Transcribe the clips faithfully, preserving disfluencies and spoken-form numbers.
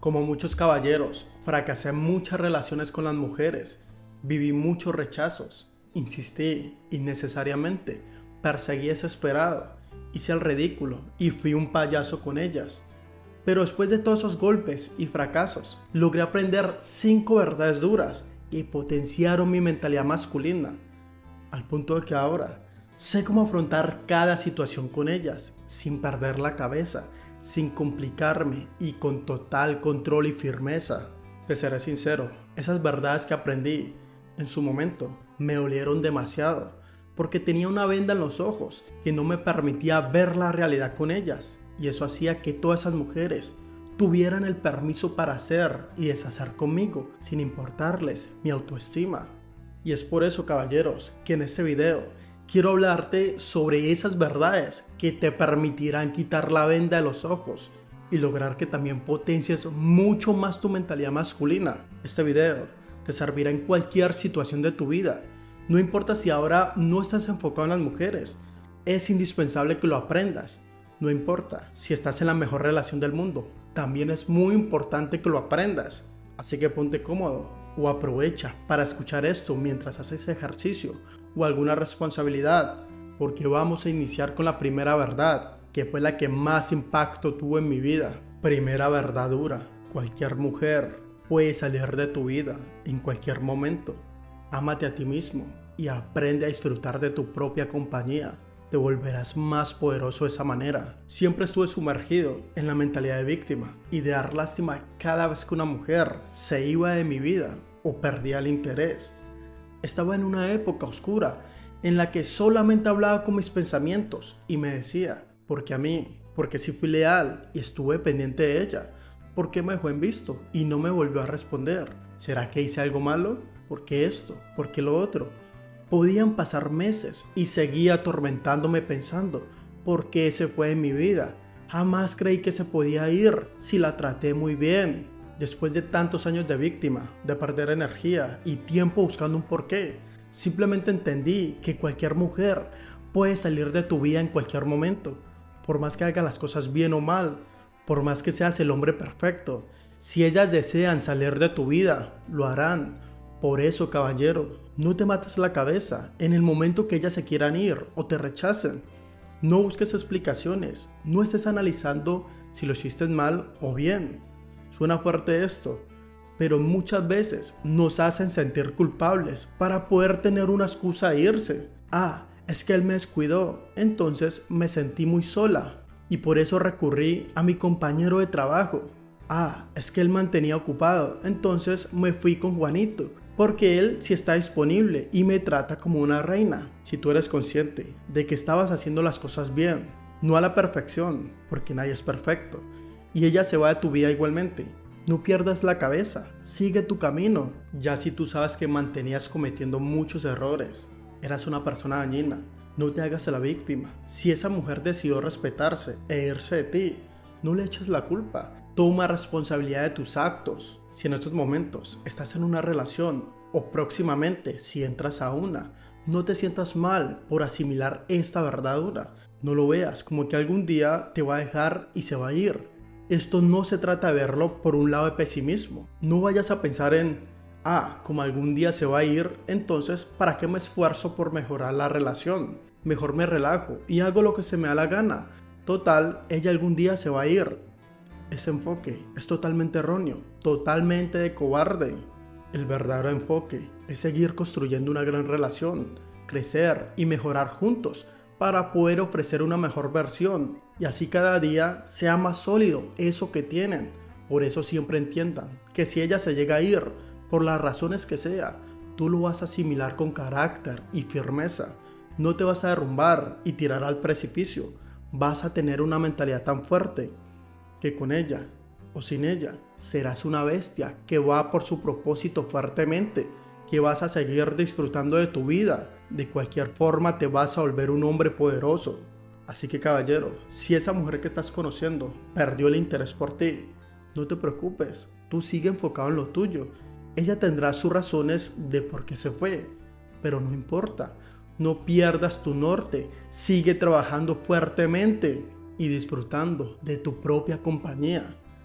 Como muchos caballeros, fracasé en muchas relaciones con las mujeres, viví muchos rechazos, insistí innecesariamente, perseguí desesperado, hice el ridículo y fui un payaso con ellas. Pero después de todos esos golpes y fracasos, logré aprender cinco verdades duras que potenciaron mi mentalidad masculina, al punto de que ahora sé cómo afrontar cada situación con ellas, sin perder la cabeza, sin complicarme y con total control y firmeza. Te seré sincero, esas verdades que aprendí en su momento me dolieron demasiado, porque tenía una venda en los ojos que no me permitía ver la realidad con ellas, y eso hacía que todas esas mujeres tuvieran el permiso para hacer y deshacer conmigo sin importarles mi autoestima. Y es por eso, caballeros, que en este video quiero hablarte sobre esas verdades que te permitirán quitar la venda de los ojos y lograr que también potencies mucho más tu mentalidad masculina. Este video te servirá en cualquier situación de tu vida. No importa si ahora no estás enfocado en las mujeres, es indispensable que lo aprendas. No importa si estás en la mejor relación del mundo, también es muy importante que lo aprendas. Así que ponte cómodo o aprovecha para escuchar esto mientras haces ejercicio o alguna responsabilidad, porque vamos a iniciar con la primera verdad, que fue la que más impacto tuvo en mi vida. Primera verdad dura: cualquier mujer puede salir de tu vida en cualquier momento. Ámate a ti mismo y aprende a disfrutar de tu propia compañía. Te volverás más poderoso de esa manera. Siempre estuve sumergido en la mentalidad de víctima y de dar lástima cada vez que una mujer se iba de mi vida o perdía el interés. Estaba en una época oscura en la que solamente hablaba con mis pensamientos y me decía: ¿por qué a mí? Porque si fui leal y estuve pendiente de ella, ¿por qué me dejó en visto y no me volvió a responder? ¿Será que hice algo malo? ¿Por qué esto? ¿Por qué lo otro? Podían pasar meses y seguía atormentándome pensando: ¿por qué se fue de mi vida? Jamás creí que se podía ir si la traté muy bien. Después de tantos años de víctima, de perder energía y tiempo buscando un porqué, simplemente entendí que cualquier mujer puede salir de tu vida en cualquier momento. Por más que haga las cosas bien o mal, por más que seas el hombre perfecto, si ellas desean salir de tu vida, lo harán. Por eso, caballero, no te mates la cabeza en el momento que ellas se quieran ir o te rechacen. No busques explicaciones, no estés analizando si lo hiciste mal o bien. Suena fuerte esto, pero muchas veces nos hacen sentir culpables para poder tener una excusa de irse. Ah, es que él me descuidó, entonces me sentí muy sola y por eso recurrí a mi compañero de trabajo. Ah, es que él me mantenía ocupado, entonces me fui con Juanito, porque él sí está disponible y me trata como una reina. Si tú eres consciente de que estabas haciendo las cosas bien, no a la perfección, porque nadie es perfecto, y ella se va de tu vida igualmente, no pierdas la cabeza, sigue tu camino. Ya si tú sabes que mantenías cometiendo muchos errores, eras una persona dañina, no te hagas la víctima. Si esa mujer decidió respetarse e irse de ti, no le eches la culpa. Toma responsabilidad de tus actos. Si en estos momentos estás en una relación o próximamente si entras a una, no te sientas mal por asimilar esta verdad dura. No lo veas como que algún día te va a dejar y se va a ir. Esto no se trata de verlo por un lado de pesimismo. No vayas a pensar en: ah, como algún día se va a ir, entonces ¿para qué me esfuerzo por mejorar la relación? Mejor me relajo y hago lo que se me da la gana. Total, ella algún día se va a ir. Ese enfoque es totalmente erróneo, totalmente de cobarde. El verdadero enfoque es seguir construyendo una gran relación, crecer y mejorar juntos para poder ofrecer una mejor versión y así cada día sea más sólido eso que tienen. Por eso siempre entiendan que si ella se llega a ir, por las razones que sea, tú lo vas a asimilar con carácter y firmeza. No te vas a derrumbar y tirar al precipicio. Vas a tener una mentalidad tan fuerte que con ella o sin ella serás una bestia que va por su propósito fuertemente, que vas a seguir disfrutando de tu vida. De cualquier forma te vas a volver un hombre poderoso. Así que, caballero, si esa mujer que estás conociendo perdió el interés por ti, no te preocupes, tú sigue enfocado en lo tuyo. Ella tendrá sus razones de por qué se fue, pero no importa. No pierdas tu norte, sigue trabajando fuertemente y disfrutando de tu propia compañía.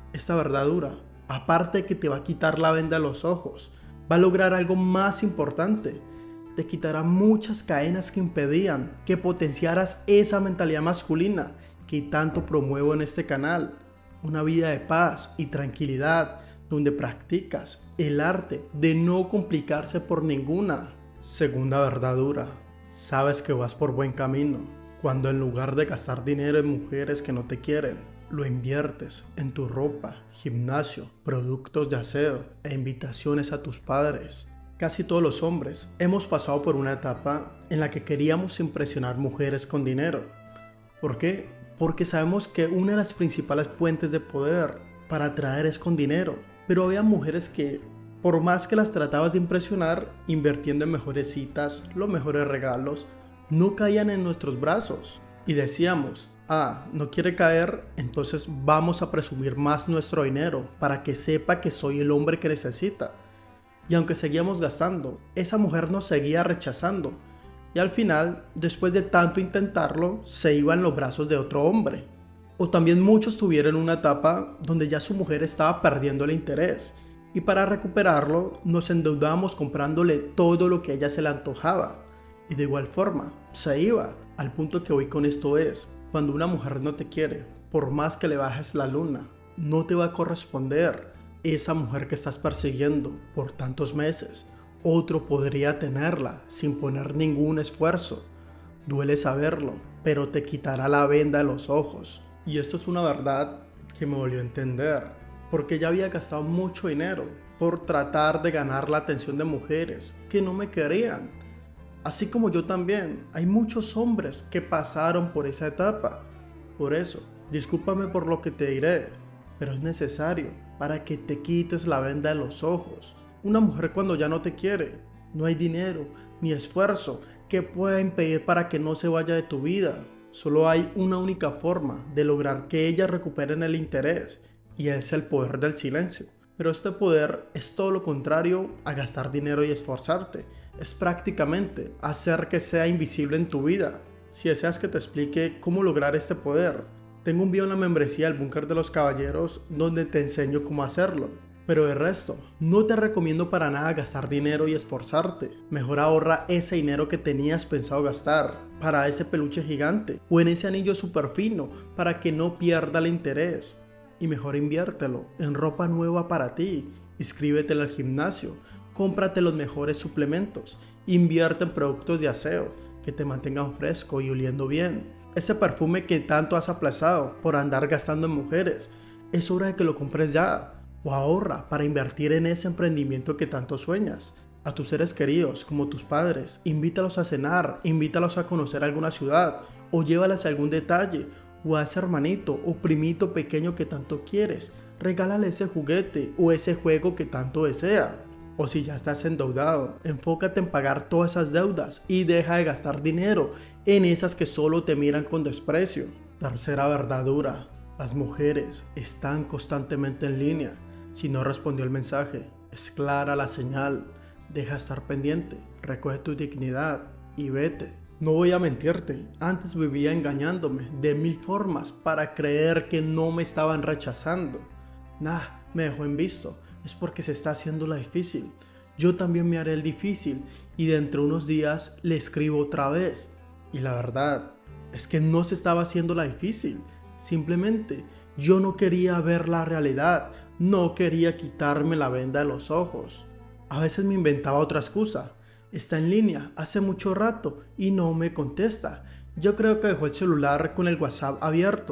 esta verdad dura, aparte de que te va a quitar la venda de los ojos, va a lograr algo más importante. Te quitará muchas cadenas que impedían que potenciaras esa mentalidad masculina que tanto promuevo en este canal. Una vida de paz y tranquilidad donde practicas el arte de no complicarse por ninguna. Segunda verdad dura, sabes que vas por buen camino cuando en lugar de gastar dinero en mujeres que no te quieren, lo inviertes en tu ropa, gimnasio, productos de aseo e invitaciones a tus padres. Casi todos los hombres hemos pasado por una etapa en la que queríamos impresionar mujeres con dinero. ¿Por qué? Porque sabemos que una de las principales fuentes de poder para atraer es con dinero. Pero había mujeres que, por más que las tratabas de impresionar, invirtiendo en mejores citas, los mejores regalos, no caían en nuestros brazos. Y decíamos, ah, no quiere caer, entonces vamos a presumir más nuestro dinero para que sepa que soy el hombre que necesita. Y aunque seguíamos gastando, esa mujer nos seguía rechazando. Y al final, después de tanto intentarlo, se iba en los brazos de otro hombre. O también muchos tuvieron una etapa donde ya su mujer estaba perdiendo el interés. Y para recuperarlo, nos endeudábamos comprándole todo lo que a ella se le antojaba. Y de igual forma, se iba. Al punto que hoy con esto es, cuando una mujer no te quiere, por más que le bajes la luna, no te va a corresponder esa mujer que estás persiguiendo por tantos meses. Otro podría tenerla sin poner ningún esfuerzo. Duele saberlo, pero te quitará la venda de los ojos. Y esto es una verdad que me volvió a entender, porque ya había gastado mucho dinero por tratar de ganar la atención de mujeres que no me querían. Así como yo también, hay muchos hombres que pasaron por esa etapa. Por eso, discúlpame por lo que te diré, pero es necesario para que te quites la venda de los ojos. Una mujer cuando ya no te quiere, no hay dinero ni esfuerzo que pueda impedir para que no se vaya de tu vida. Solo hay una única forma de lograr que ellas recuperen el interés, y es el poder del silencio. Pero este poder es todo lo contrario a gastar dinero y esforzarte. Es prácticamente hacer que sea invisible en tu vida. Si deseas que te explique cómo lograr este poder, tengo un video en la membresía del Búnker de los Caballeros donde te enseño cómo hacerlo. Pero de resto, no te recomiendo para nada gastar dinero y esforzarte. Mejor ahorra ese dinero que tenías pensado gastar para ese peluche gigante o en ese anillo súper fino para que no pierda el interés. Y mejor inviértelo en ropa nueva para ti, inscríbete al gimnasio, cómprate los mejores suplementos, invierte en productos de aseo que te mantengan fresco y oliendo bien. Ese perfume que tanto has aplazado por andar gastando en mujeres, es hora de que lo compres ya. O ahorra para invertir en ese emprendimiento que tanto sueñas. A tus seres queridos, como tus padres, invítalos a cenar, invítalos a conocer alguna ciudad, o llévalas a algún detalle, o a ese hermanito o primito pequeño que tanto quieres. Regálale ese juguete o ese juego que tanto desea. O si ya estás endeudado, enfócate en pagar todas esas deudas y deja de gastar dinero en esas que solo te miran con desprecio. Tercera verdad dura, las mujeres están constantemente en línea. Si no respondió el mensaje, es clara la señal. Deja de estar pendiente, recoge tu dignidad y vete. No voy a mentirte, antes vivía engañándome de mil formas para creer que no me estaban rechazando. Nah, me dejó en visto, es porque se está haciendo la difícil. Yo también me haré el difícil y dentro de unos días le escribo otra vez. Y la verdad es que no se estaba haciendo la difícil, simplemente yo no quería ver la realidad, no quería quitarme la venda de los ojos. A veces me inventaba otra excusa. Está en línea hace mucho rato y no me contesta. Yo creo que dejó el celular con el WhatsApp abierto.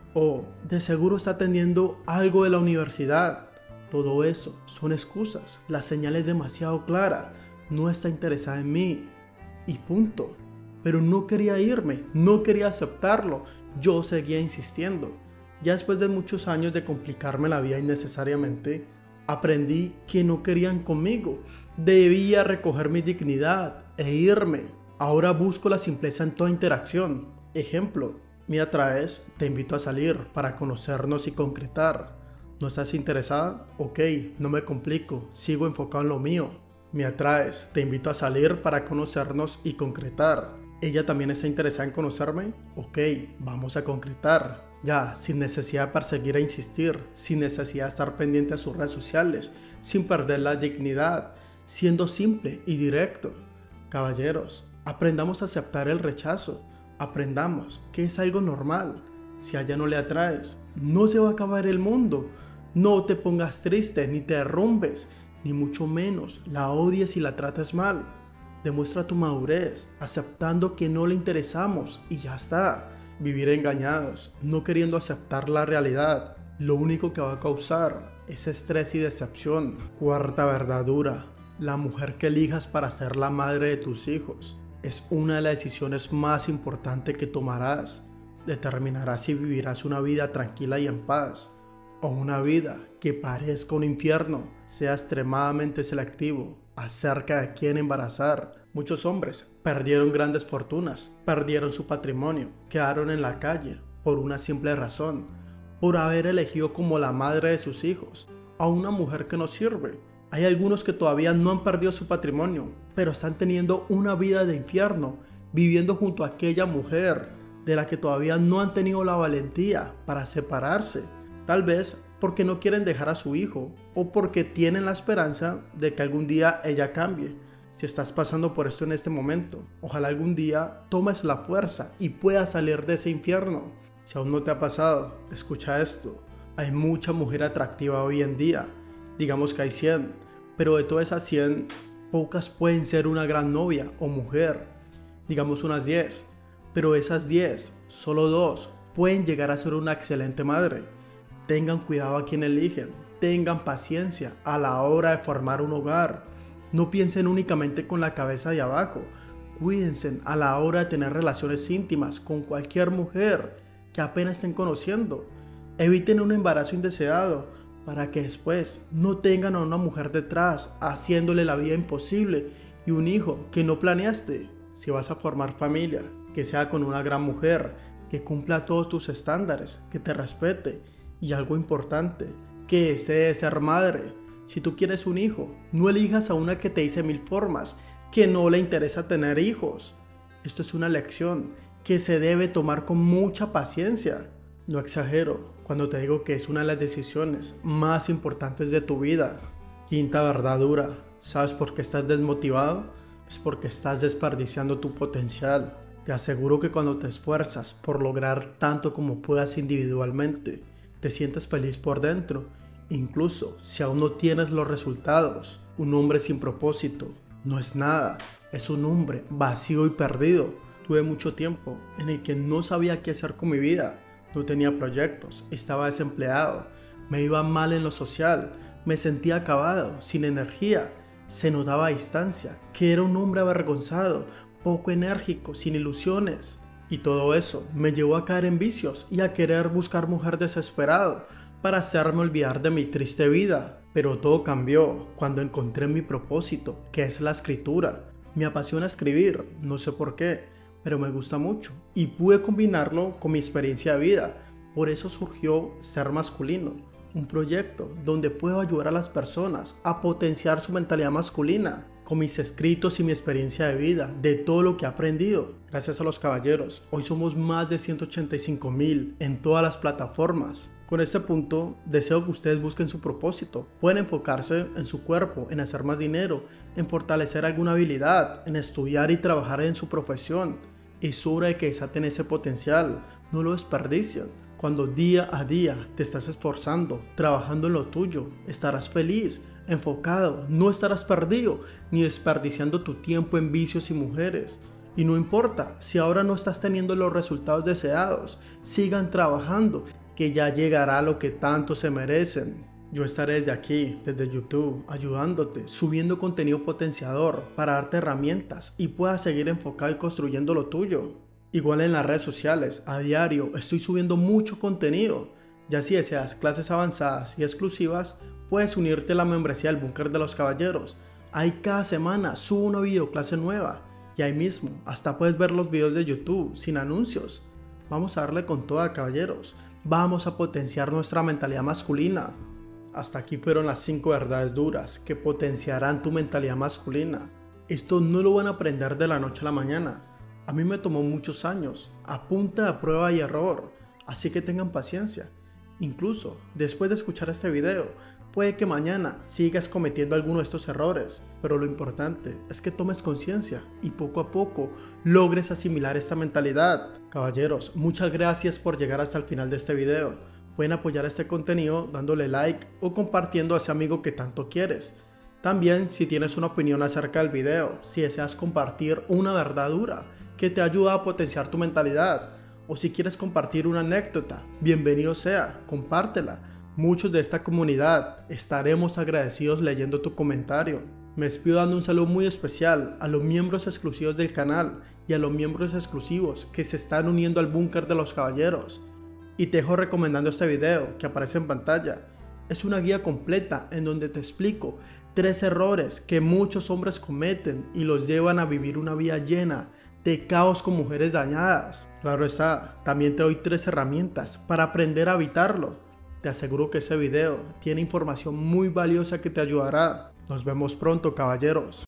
O de seguro está atendiendo algo de la universidad. Todo eso son excusas. La señal es demasiado clara. No está interesada en mí. Y punto. Pero no quería irme, no quería aceptarlo. Yo seguía insistiendo. Ya después de muchos años de complicarme la vida innecesariamente, aprendí que no querían conmigo. Debía recoger mi dignidad e irme. Ahora busco la simpleza en toda interacción. Ejemplo, me atraes, te invito a salir para conocernos y concretar. ¿No estás interesada? Ok, no me complico, sigo enfocado en lo mío. Me atraes, te invito a salir para conocernos y concretar. ¿Ella también está interesada en conocerme? Ok, vamos a concretar. Ya, sin necesidad de perseguir e insistir, sin necesidad de estar pendiente a sus redes sociales, sin perder la dignidad, siendo simple y directo. Caballeros, aprendamos a aceptar el rechazo, aprendamos que es algo normal. Si a ella no le atraes, no se va a acabar el mundo. No te pongas triste, ni te derrumbes, ni mucho menos la odies y la trates mal. Demuestra tu madurez, aceptando que no le interesamos y ya está. Vivir engañados, no queriendo aceptar la realidad, lo único que va a causar es estrés y decepción. Cuarta verdad dura: la mujer que elijas para ser la madre de tus hijos es una de las decisiones más importantes que tomarás. Determinará si vivirás una vida tranquila y en paz, o una vida que parezca un infierno. Sea extremadamente selectivo acerca de quién embarazar. Muchos hombres perdieron grandes fortunas, perdieron su patrimonio, quedaron en la calle por una simple razón: por haber elegido como la madre de sus hijos a una mujer que no sirve. Hay algunos que todavía no han perdido su patrimonio, pero están teniendo una vida de infierno, viviendo junto a aquella mujer de la que todavía no han tenido la valentía para separarse. Tal vez porque no quieren dejar a su hijo, o porque tienen la esperanza de que algún día ella cambie. Si estás pasando por esto en este momento, ojalá algún día tomes la fuerza y puedas salir de ese infierno. Si aún no te ha pasado, escucha esto: hay mucha mujer atractiva hoy en día. Digamos que hay cien, pero de todas esas cien, pocas pueden ser una gran novia o mujer. Digamos unas diez, pero de esas diez, solo dos pueden llegar a ser una excelente madre. Tengan cuidado a quien eligen, tengan paciencia a la hora de formar un hogar. No piensen únicamente con la cabeza de abajo, cuídense a la hora de tener relaciones íntimas con cualquier mujer que apenas estén conociendo. Eviten un embarazo indeseado para que después no tengan a una mujer detrás haciéndole la vida imposible y un hijo que no planeaste. Si vas a formar familia, que sea con una gran mujer, que cumpla todos tus estándares, que te respete y, algo importante, que desee ser madre. Si tú quieres un hijo, no elijas a una que te dice mil formas que no le interesa tener hijos. Esto es una lección que se debe tomar con mucha paciencia. No exagero cuando te digo que es una de las decisiones más importantes de tu vida. Quinta verdad dura: ¿sabes por qué estás desmotivado? Es porque estás desperdiciando tu potencial. Te aseguro que cuando te esfuerzas por lograr tanto como puedas individualmente, te sientes feliz por dentro, incluso si aún no tienes los resultados. Un hombre sin propósito no es nada, es un hombre vacío y perdido. Tuve mucho tiempo en el que no sabía qué hacer con mi vida, no tenía proyectos, estaba desempleado, me iba mal en lo social, me sentía acabado, sin energía. Se notaba a distancia que era un hombre avergonzado, poco enérgico, sin ilusiones. Y todo eso me llevó a caer en vicios y a querer buscar mujer desesperado para hacerme olvidar de mi triste vida. Pero todo cambió cuando encontré mi propósito, que es la escritura. Me apasiona escribir, no sé por qué, pero me gusta mucho y pude combinarlo con mi experiencia de vida. Por eso surgió Ser Masculino, un proyecto donde puedo ayudar a las personas a potenciar su mentalidad masculina con mis escritos y mi experiencia de vida, de todo lo que he aprendido. Gracias a los caballeros, hoy somos más de ciento ochenta y cinco mil en todas las plataformas. Con este punto, deseo que ustedes busquen su propósito. Pueden enfocarse en su cuerpo, en hacer más dinero, en fortalecer alguna habilidad, en estudiar y trabajar en su profesión. Es hora de que desaten ese potencial, no lo desperdicien. Cuando día a día te estás esforzando, trabajando en lo tuyo, estarás feliz, enfocado, no estarás perdido, ni desperdiciando tu tiempo en vicios y mujeres. Y no importa si ahora no estás teniendo los resultados deseados, sigan trabajando, que ya llegará lo que tanto se merecen. Yo estaré desde aquí, desde YouTube, ayudándote, subiendo contenido potenciador para darte herramientas y puedas seguir enfocado y construyendo lo tuyo. Igual en las redes sociales, a diario estoy subiendo mucho contenido. Ya si deseas clases avanzadas y exclusivas, puedes unirte a la membresía del Búnker de los Caballeros. Ahí cada semana subo una videoclase nueva y ahí mismo hasta puedes ver los videos de YouTube sin anuncios. Vamos a darle con toda, caballeros. Vamos a potenciar nuestra mentalidad masculina. Hasta aquí fueron las cinco verdades duras que potenciarán tu mentalidad masculina. Esto no lo van a aprender de la noche a la mañana. A mí me tomó muchos años, a punta de prueba y error. así que tengan paciencia. Incluso, después de escuchar este video, puede que mañana sigas cometiendo alguno de estos errores, pero lo importante es que tomes conciencia y poco a poco logres asimilar esta mentalidad. Caballeros, muchas gracias por llegar hasta el final de este video. Pueden apoyar este contenido dándole like o compartiendo a ese amigo que tanto quieres. También, si tienes una opinión acerca del video, si deseas compartir una verdad dura que te ayuda a potenciar tu mentalidad, o si quieres compartir una anécdota, bienvenido sea, compártela. Muchos de esta comunidad estaremos agradecidos leyendo tu comentario. Me despido dando un saludo muy especial a los miembros exclusivos del canal y a los miembros exclusivos que se están uniendo al búnker de los caballeros. Y te dejo recomendando este video que aparece en pantalla. Es una guía completa en donde te explico tres errores que muchos hombres cometen y los llevan a vivir una vida llena de caos con mujeres dañadas. Claro está, también te doy tres herramientas para aprender a evitarlo. Te aseguro que ese video tiene información muy valiosa que te ayudará. Nos vemos pronto, caballeros.